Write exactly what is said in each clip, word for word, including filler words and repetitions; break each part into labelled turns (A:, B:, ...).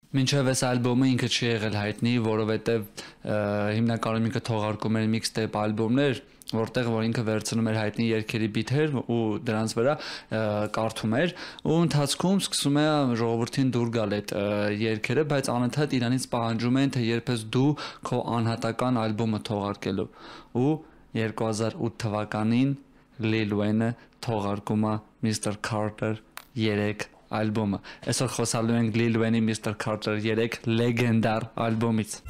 A: Մինչև այս ալբոմը ինքը չի եղել հայտնի, որովհետև հիմնականում ինքը թողարկում էր mixtape ալբոմներ, որտեղ որ ինքը վերցնում էր հայտնի երգերի բիթեր ու դրանց վրա կարդում էր ու ընթացքում սկսում է ժողովրդին դուր գալ այդ երգերը, բայց անընդհատ իրանից պահանջում են թե երբ ես դու քո անհատական ալբոմը թողարկելու ու երկու հազար ութ թվականին Lil Wayne-ը թողարկում է Mister Carter երեք ալբոմը։ Այսօր խոսալու ենք Lil Wayne-ի Mister Carter երեք լեգենդար ալբոմից։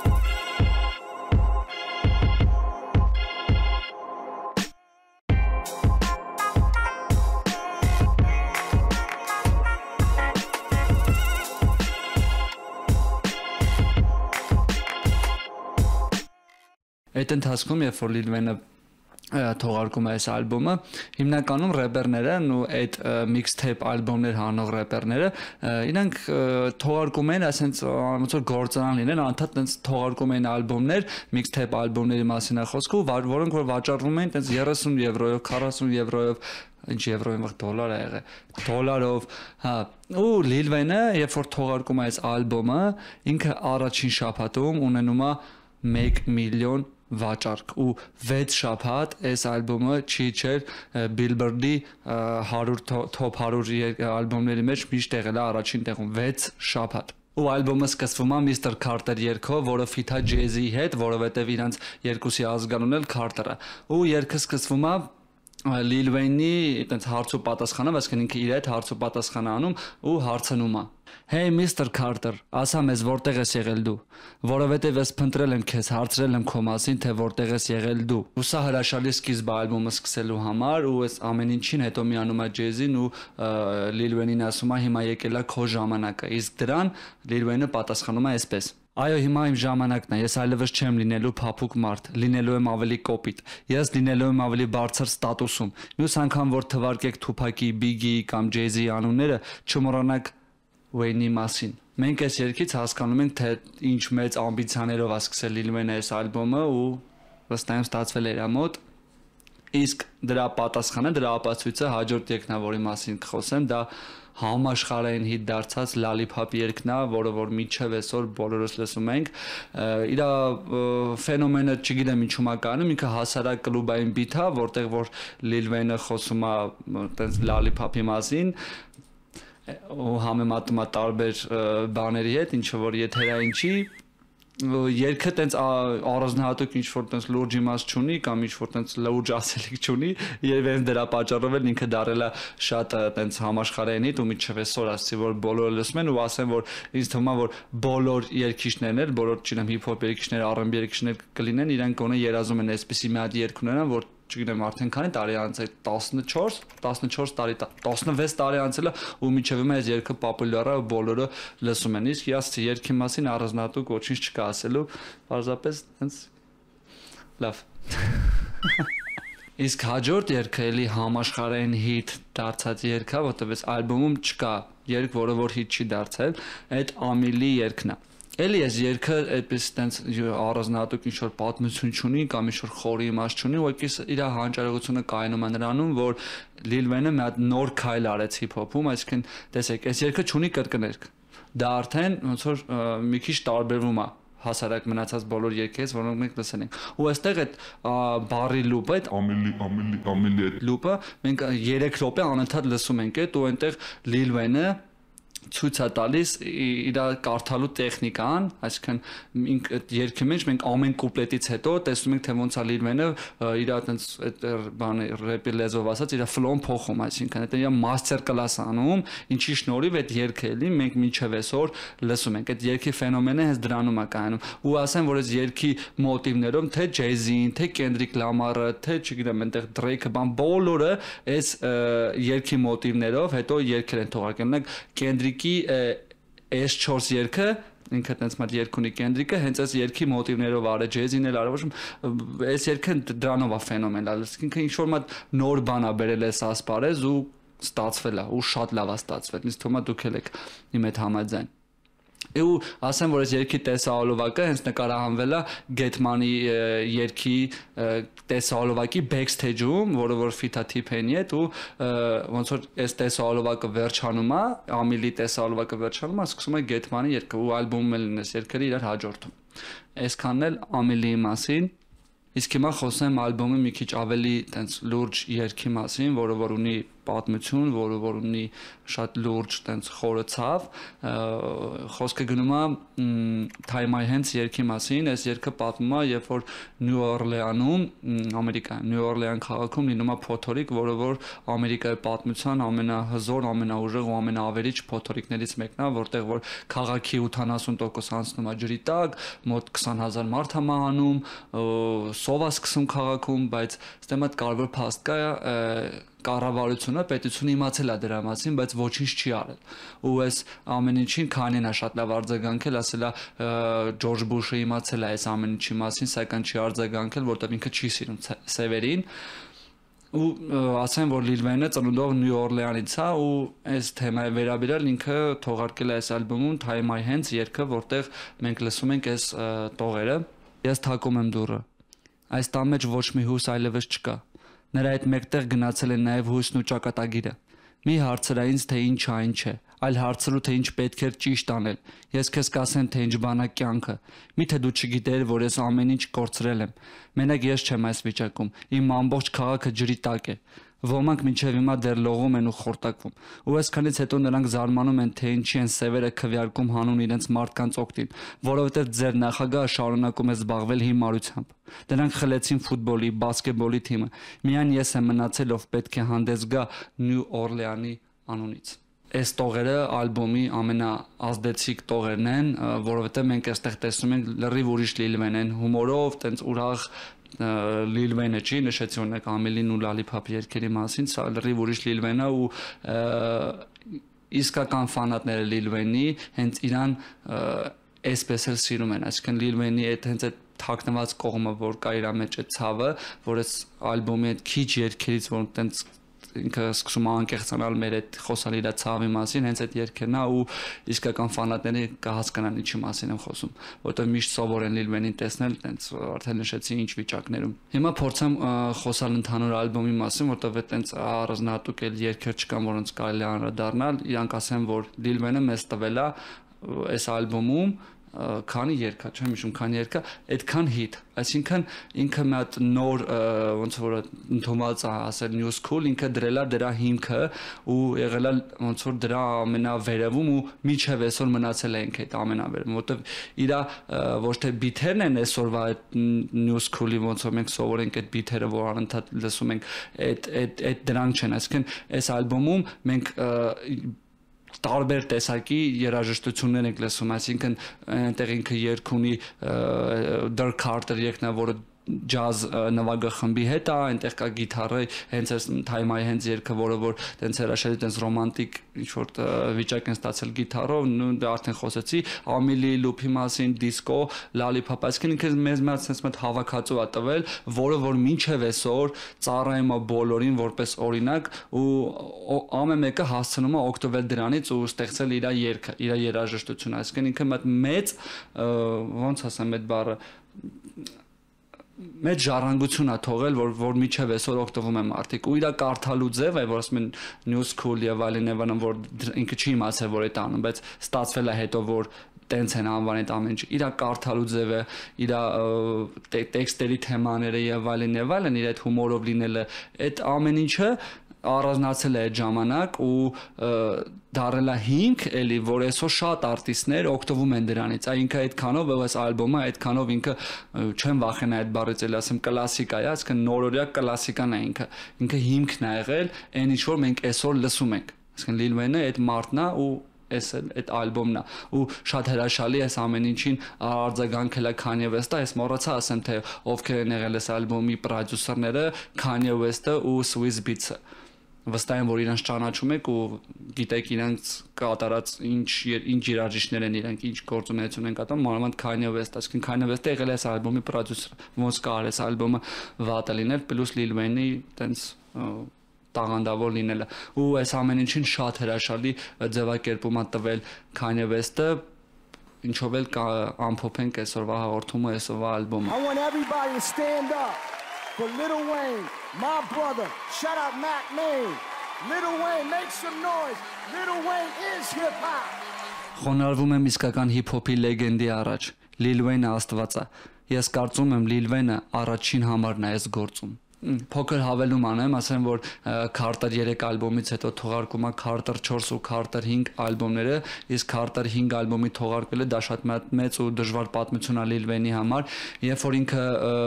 A: Այդ ընթացքում, երբ որ Lil Wayne-ը թողարկում է այս ալբոմը, հիմնականում рэպերները ու այդ mixtape ալբոմներ հանող рэպերները իրանք թողարկում են, ասենց ոնց որ գործարան լինեն, անդադ տենց թողարկում են ալբոմներ, mixtape ալբոմների մասին է խոսքը, որոնք որ վաճառվում են տենց երեսուն եվրոյով, քառասուն եվրոյով, ինչ եվրոյով դոլար է եղել, դոլարով, հա, ու Lil Wayne-ը, երբ որ թողարկում է այս ալբոմը, ինքը առաջին շաբաթում ունենում է մեկ միլիոն վաճառք ու վեց շաբաթ այս ալբոմը չի չեր Billboard-ի հարյուր top հարյուր ալբոմների մեջ միշտ եղել է առաջին տեղում վեց շաբաթ ու ալբոմը սկսվում է Mister Carter երգով, որը feat է Jay-Z-ի հետ, որովհետև իրանց երկուսի ազգանունն էլ Carter-ը ու երգը սկսվում է Lil Wayne-ի այտենց հարց ու պատասխանով, այսինքն ինքը իր հետ հարց ու պատասխան անում ու հարցնում է Hey Mister Carter, ասա մեզ որտեղ ես եղել դու, որովհետև ես փնտրել եմ քեզ, հարցրել եմ քո մասին, թե որտեղ ես եղել դու։ Ու սա հրաշալի սկիզբ է ալբոմը սկսելու համար ու այս ամեն ինչին հետո միանում է Jay-Z-ին ու Lil Wayne-ին ասում է հիմա եկել է քո ժամանակը։ Իսկ դրան Lil Wayne-ը պատասխանում է այսպես. Այո, հիմա իմ ժամանակն է, ես այլևս չեմ լինելու փափուկ մարդ, լինելու եմ ավելի կոպիտ, ես լինելու եմ ավելի բարձր ստատուսում։ Մյուս անգամ որ թվարկեք Tupac-ի, Biggie-ի կամ Jay-Z-ի անունները, չմոռանաք Wayne-ի մասին։ Մենք այս երգից հասկանում ենք, թե ինչ մեծ ամբիցիաներով է սկսել Lil Wayne-ը այս ալբոմը ու վստահ եմ ստացվել էր ամոթ։ Իսկ դրա պատասխանը, դրա ապացույցը հաջորդ երգն է, որի մասին կխոսեմ, դա համաշխարհային հիթ դարձած Lollipop երգն է, որը որ մինչև այսօր բոլորս լսում ենք։ Իր ֆենոմենը չգիտեմ ինչու՞մ է կանում, ինքը հասարակ կլուբային բիթ է, որտեղ որ Lil Wayne-ը խոսում է այտենց Lollipop-ի մասին ու համեմատում է տարբեր բաների հետ, ինչը որ եթերային չի, երգը տենց առանձնահատուկ ինչ որ տենց լուրջ իմաստ չունի կամ ինչ որ տենց լուրջ ասելիք չունի, եւ այն դրա պատճառով էլ ինքը դարել է շատ տենց համաշխարհային հիթ ու միջև այսօր ասի որ բոլորը լսում են ու ասեն որ ինձ թվում է որ բոլոր երգիչներն էլ, բոլոր չգիտեմ հիփ-հոփ երգիչներ, R and B երգիչներ կլինեն, իրանք գոնե երազում են այսպեսի մի հատ երգ ունենան, որ չգիտեմ արդեն քանի տարի անց է տասնչորս տասնչորս տարի տասնվեց տարի անցել է ու միջև հիմա այս երգը պոպուլյար է ու բոլորը լսում են իսկ իասցի երգի մասին առանձնահատուկ ոչինչ չկա ասելու պարզապես հենց լավ իսկ հաջորդ երգը էլի համաշխարհային հիթ դարձած երգ է որտեղ այս ալբոմում չկա երգ որը որ հիթ չի դարձել այդ Ամիլի երգն է Էլի այս երգը այդպես տենց առանձնահատուկ ինչ-որ պատմություն չունի կամ ինչ-որ խորի իմաստ չունի, ուղղակի իր հանճարեղությունը կայանում է նրանում, որ Lil Wayne-ը մի հատ նոր քայլ արեց հիփ-հոփում, այսինքն տեսեք, այս երգը չունի կրկներգ։ Դա արդեն ոնց որ մի քիչ տարբերվում է հասարակ մնացած բոլոր երգերից, որոնք մենք լսել ենք։ Ու այստեղ այդ բարի լուպը, այդ Ամիլի, Ամիլի, Ամիլի այդ լուպը մենք երեք րոպե անընդհատ լսում ենք այդ ու այնտեղ Lil Wayne-ը ցույց է տալիս իր կարդալու տեխնիկան, այսինքն այդ երգի մեջ մենք ամեն կուպլետից հետո տեսնում ենք թե ոնց է Lil Wayne-ը իր այտենց այդ բանը рэպի լեզվով ասած իր ֆլոուն փոխում, այսինքն այդ իր մաստեր կլաս անում, ինչի շնորհիվ այդ երգը էլի մենք մինչև այսօր լսում ենք։ Այդ երգի ֆենոմենը հենց դրանում է կայանում։ Ու ասեմ, որ այս երգի մոտիվներում թե Jay-Z-ին, թե Kendrick Lamar-ը, թե չգիտեմ, այնտեղ Drake-ը, բան բոլորը այս երգի մոտիվներով հետո երգեր են թողարկել։ Kendrick S չորս երգը ինքը տենց մատ երգ ունի Kendrick-ը հենց այս երգի մոտիվներով արել Jay-Z-ն էլ արել այս երգը դրանով է ֆենոմենալ ինքը ինչ որ մատ նոր բան է բերել այս ասպարեզ ու ստացվել է ու շատ լավ է ստացվել ինձ թվում է դուք էլ եք իմ հետ համաձայն ու ասեմ որ այս երգի տեսահոլովակը հենց նկարահանվել է Getman-ի երգի տեսահոլովակի backstage-ում, որը որ Fita T-Pain-ի հետ ու ոնց որ այս տեսահոլովակը վերջանում է, Ամիլի տեսահոլովակը վերջանում է, սկսում է Getman-ի երգը ու ալբոմում էլ այս երգերը իրար հաջորդում։ Այսքանն էլ Ամիլիի մասին։ Իսկ հիմա խոսեմ ալբոմի մի քիչ ավելի տենց լուրջ երգի մասին, որը որ ունի պատմություն, որը որ ունի շատ լուրջ տենց խորը ցավ, խոսքը գնում է Tie My Hands երգի մասին, այս երգը պատմում է, երբ որ Նյու Օրլեանում, Ամերիկայում, Նյու Օրլեան քաղաքում լինում է փոթորիկ, որը որ Ամերիկայի պատմության ամենահզոր, ամենաուժեղ ու ամենաավերիչ փոթորիկներից մեկն է, որտեղ որ քաղաքի ութանասուն տոկոս անցնում է ջրի տակ, մոտ քսան հազար մարդ է մահանում, սով է սկսում քաղաքում, բայց ստեմ այդ կարևոր փաստ կա կառավարությունը, պետությունը իմացել է դրա մասին, բայց ոչինչ չի արել։ Ու այս ամեն ինչին Քանին է շատ լավ արձագանքել, ասել է Ջորջ Բուշը իմացել է այս ամեն ինչի մասին, սակայն չի արձագանքել, որտեղ ինքը չի սիրում սևերին։ Ու ասեմ որ Lil Wayne-ը ծնունդով Նյու Օրլեանից է ու այս թեմայի վերաբերյալ ինքը թողարկել է այս ալբոմում Tie My Hands երգը, որտեղ մենք լսում ենք այս տողերը։ Ես թակում եմ դուռը։ Այս տան մեջ ոչ մի հույս այլևս չկա։ Նրա հետ մեկտեղ գնացել է նաև հույսն ու ճակատագիրը։ Մի հարցրա ինձ թե ինչ է, ինչ է, այլ հարցրու թե ինչ պետք էր ճիշտ անել։ Ես քեզ կասեմ թե ինչ բան է կյանքը։ Միթե դու չգիտեր, որ ես ամեն ինչ կորցրել եմ։ Մենակ ես չեմ այս վիճակում։ Իմ ամբողջ քաղաքը ջրի տակ է։ Ոմանք մինչև հիմա դեռ լողում են ու խորտակվում։ Ու այսքանից հետո նրանք զարմանում են, թե ինչի են սևերը քվեարկում հանուն իրենց մարդկանց օգտին, որովհետև ձեր նախագահը շարունակում է զբաղվել հիմարությամբ։ Դրանք խլեցին ֆուտբոլի, բասկետբոլի թիմը։ Միայն ես եմ մնացել, ով պետք է հանդես գա Նյու Օրլեանի անունից։ Այս տողերը ալբոմի ամենաազդեցիկ տողերն են, որովհետև մենք այստեղ տեսնում ենք լրիվ ուրիշ Lil Wayne-ն, հումորով, տենց ուրախ Lil Wayne-ը չի, նշեցի օրինակ Ամիլին ու Lollipop երգերի մասին, սա լրիվ ուրիշ Lil Wayne-ը ու իսկական ֆանատները Lil Wayne-ի հենց իրան այսպես էլ սիրում են, այսինքն Lil Wayne-ի այդ հենց այդ թաքնված կողմը, որ կա իր մեջ այդ ցավը, որ այս ալբոմի այդ քիչ երգերից, որ տենց ինքը սկսում է անկեղծանալ մեր այդ խոսալ իր ցավի մասին, հենց այդ երգերն է ու իսկական ֆանատները կհասկանան ինչի մասին եմ խոսում, որտեղ միշտ սովոր են Lil Wayne-ին տեսնել, տենց արդեն նշեցի ինչ վիճակներում։ Հիմա փորձեմ խոսալ ընդհանուր ալբոմի մասին, որտեղ այդտենց առանձնահատուկ էլ երգեր չկան, որոնց կարելի է անդրադառնալ, իրանք ասեն, որ Lil Wayne-ը մեզ տվել է այս ալբոմում քանի երգա, չեմ հիշում քանի երգա, այդքան հիթ, այսինքն ինքը մի հատ նոր ոնց որ ընդունված է ասել New School, ինքը դրել է դրա հիմքը ու եղել է ոնց որ դրա ամենավերևում ու միջև այսօր մնացել է ինքը այդ ամենավերևում, որտեվ իր ոչ թե բիթերն են այսօրվա այդ New School-ի ոնց որ մենք սովորենք այդ բիթերը, որ անընդհատ լսում ենք, այդ այդ այդ դրանք չեն, այսինքն այս ալբոմում մենք տարբեր տեսակի երաժշտություններ ենք լսում, այսինքն այնտեղ ինքը երգ ունի Dirk Carter երգն է, որը ջազ նվագախմբի հետ է, այնտեղ կա գիտարը, հենց այս Tie My Hands երգը, որը որ տենց հրաշալի, տենց ռոմանտիկ ինչ-որ վիճակ են ստացել գիտարով, դա արդեն խոսեցի, Ամիլի Լուփի մասին, դիսկո, Lollipop, այսինքն ինքը մեզ մեծ sense մեծ հավաքածու է տվել, որը որ մինչև այսօր ծառայում է բոլորին որպես օրինակ ու ամեն մեկը հասցնում է օգտվել դրանից ու ստեղծել իր երգը, իր երաժշտությունը, այսինքն ինքը մեծ ոնց ասեմ այդ բառը մեծ ժառանգություն է թողել, որ որ միջև այսօր օգտվում են մարդիկ ու իր կարդալու ձևը, որ ասում են New School եւ այլն եւ այլն, որ ինքը չի իմացել որ այդ անում, բայց ստացվել է հետո որ տենց են անվան այդ ամեն ինչ, իր կարդալու ձևը, իր տեքստերի թեմաները եւ այլն եւ այլն, իր այդ հումորով լինելը, այդ ամեն ինչը առանձնացել է այդ ժամանակ ու դարել է հիմք էլի, որ այսօր շատ արտիստներ օգտվում են դրանից, այնքը այդքանով այս ալբոմը այդքանով ինքը չեմ վախենա այդ բառից էլի ասեմ կլասիկա է, այսինքն նորօրյա կլասիկան է ինքը, ինքը հիմքն է եղել, այն ինչ որ մենք այսօր լսում ենք, այսինքն Lil Wayne-ը այդ մարդն է ու այս այդ ալբոմն է ու շատ հրաշալի է ամեն ինչին արձագանքել է Kanye West-ը, ես մոռացա ասեմ թե ովքեր են եղել այս ալբոմի պրոդյուսերները, Kanye West-ը ու Swizz Beatz-ը վստահ եմ որ իրանց ճանաչում եք ու գիտեք իրանց կատարած ինչ ինչ երաժիշտներ են իրանք ինչ գործունեություն են կատարում մանավանդ Kanye West, այսինքն Kanye West-ը եղել է այս ալբոմի պրոդյուսեր, ոնց կար այս ալբոմը վատը լինել, պլյուս Lil Wayne-ի տենց տաղանդավոր լինելը ու այս ամեն ինչին շատ հրաշալի ձևակերպում է տվել Kanye West-ը ինչով էլ ամփոփենք այսօրվա հաղորդումը, այսօրվա ալբոմը։
B: I want everybody to stand up for Lil Wayne, my brother. Shout out Mac Main. Lil Wayne, make some noise. Lil Wayne is hip hop.
A: Խոնարհվում եմ իսկական հիփ-հոփի լեգենդի առաջ։ Lil Wayne-ը աստված է։ Ես կարծում եմ Lil Wayne-ը առաջին համարն է այս գործում։ Փոքր հավելում անեմ, ասեմ, որ Carter երեք ալբոմից հետո թողարկում է Carter չորս ու Carter հինգ ալբոմները, իսկ Carter հինգ ալբոմի թողարկելը դա շատ մեծ ու դժվար պատմություն է Lil Wayne-ի համար, երբ որ ինքը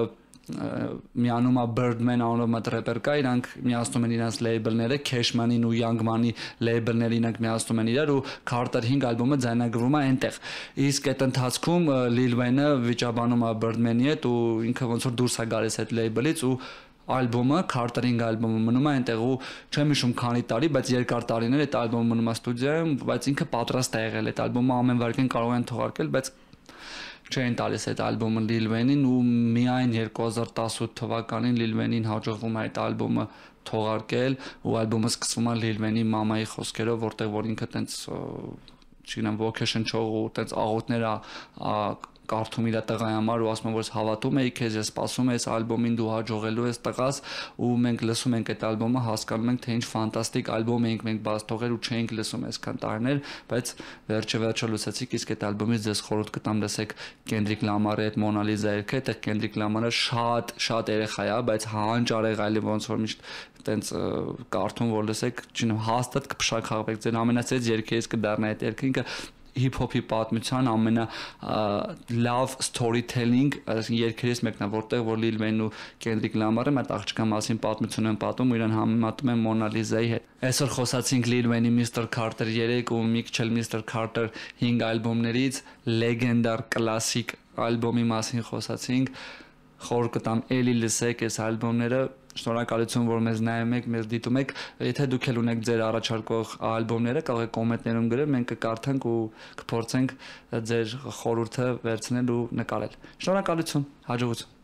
A: միանում է Birdman անունով մտ рэպեր կա, իրանք միացնում են իրենց լեյբլները, Cash Money-ն ու Young Money լեյբլները իրանք միացնում են իրար ու Carter հինգ ալբոմը ձայնագրվում է այնտեղ։ Իսկ այդ ընթացքում Lil Wayne-ը վիճաբանում է Birdman-ի հետ ու ինքը ոնց որ դուրս է գալիս այդ լեյբլից ու ալբոմը Carter-ին ալբոմը մնում է այնտեղ ու չեմ հիշում քանի տարի, բայց երկար տարիներ այդ ալբոմը մնում է ստուդիայում, բայց ինքը պատրաստ է եղել այդ ալբոմը ամեն վարկեն կարող են թողարկել, բայց չեն տալիս այդ ալբոմը Lil Wayne-ին ու միայն երկու հազար տասութ թվականին Lil Wayne-ին հաջողվում է այդ ալբոմը թողարկել ու ալբոմը սկսվում է Lil Wayne-ի մամայի խոսքերով, որտեղ որ ինքը տենց չգիտեմ vocation չող ու տենց աղոթներ կարդում իր տղայի համար ու ասում որ հավատում էի քեզ, ես սպասում եմ այս ալբոմին, դու հաջողելու ես տղաս ու մենք լսում ենք այդ ալբոմը, հասկանում ենք թե ինչ ֆանտաստիկ ալբոմ ենք մենք բաց թողել ու չենք լսում այսքան տարիներ, բայց վերջը վերջը լսեցիք, իսկ այդ ալբոմից ձեզ խորհուրդ կտամ լսեք Kendrick Lamar-ի այդ Mona Lisa երգը, այդտեղ Kendrick Lamar-ը շատ շատ երեխա է, բայց հանճարեղ այլի ոնց որ միշտ տենց կարդում որ լսեք, չնայած հաստատ կփշաքաղվեք, ձեր ամենասիրած երգերից կդառնա այդ երգը, ինքը հիփ-հոփի պատմության ամենա լավ storytelling երգերից մեկն է, որտեղ որ Lil Wayne ու Kendrick Lamar-ը այդ աղջկա մասին պատմություն են պատում, իրեն համեմատում են Mona Lisa-ի հետ։ Այսօր խոսացինք Lil Wayne-ի Mister Carter երեք ու Mitchell Mister Carter հինգ ալբոմներից, լեգենդար կլասիկ ալբոմի մասին խոսացինք։ Խորհուրդ կտամ էլի լսեք այս ալբոմները։ Շնորհակալություն, որ մեզ նայում եք, մեզ դիտում եք։ Եթե դուք էլ ունեք ձեր առաջարկող ալբոմները, կարող եք կոմենտներում գրել, մենք կկարդանք ու կփորձենք ձեր խորհուրդը վերցնել ու նկարել։ Շնորհակալություն, հաջողություն։